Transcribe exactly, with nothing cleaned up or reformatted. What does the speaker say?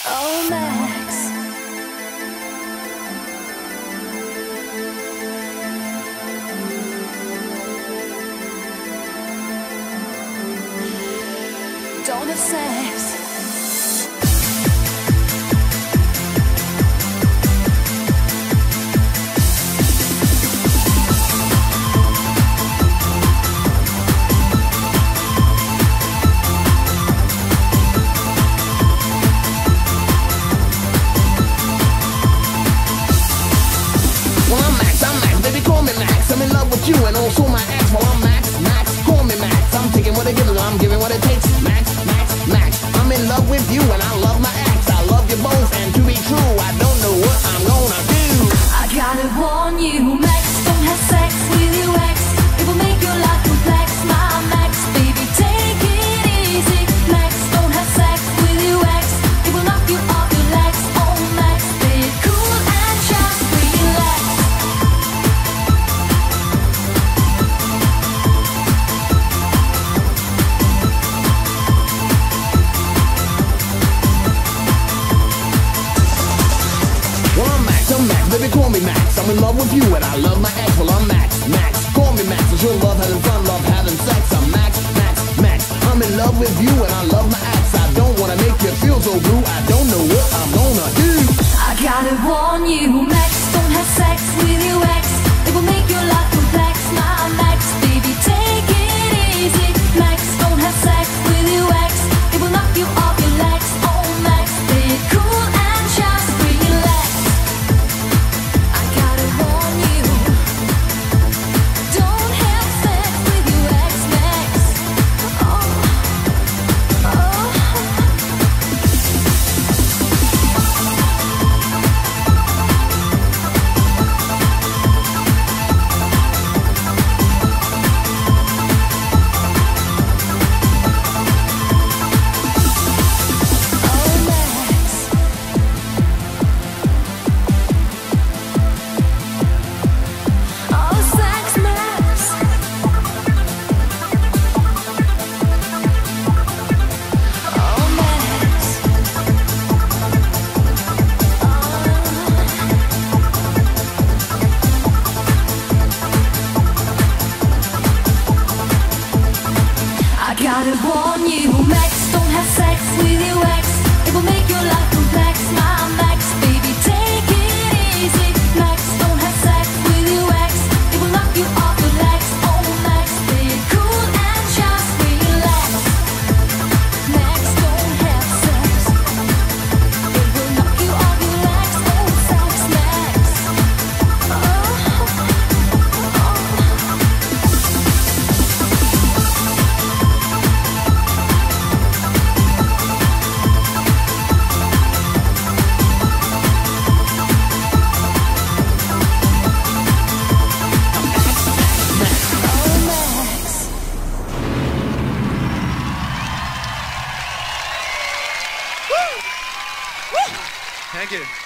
Oh, Max. Don't have sex. I'm in love with you and also my ex. Well, I'm Max, Max, call me Max. I'm taking what it gives, I'm giving what it takes. Max, Max, Max. I'm in love with you and I love my ex. I love you both, and to be true, I don't know what I'm gonna do. I gotta warn you, Max, don't have sex with your ex. It will make your life complex, my Max. Baby, take it easy. Max, don't have sex with your ex. It will knock you off your legs. Oh, Max, stay cool and just relax. Baby, call me Max. I'm in love with you and I love my ex. Well, I'm Max, Max. Call me Max. It's your love having fun, love having sex. I'm Max, Max, Max. I'm in love with you and I love my ex. I don't wanna make you feel so blue. I don't know what I'm gonna do. I gotta warn you, Max, don't have sex with your ex. It will make your life complex, my Max. Baby, take it easy. Max, don't have sex with your ex. It will knock you off your legs. Oh, Max, stay cool and just relax. I gotta warn you, don't have sex with your ex, Max. Oh, oh. I gotta warn you, Max, don't have sex with your ex. It will make your life complex, my Max. Baby, take it easy. Max, don't have sex with your ex. It will knock you off your legs. Oh, Max, stay cool and just relax. Max, don't have sex. It will knock you off your legs. Oh, sex, Max. Oh, oh. Thank you.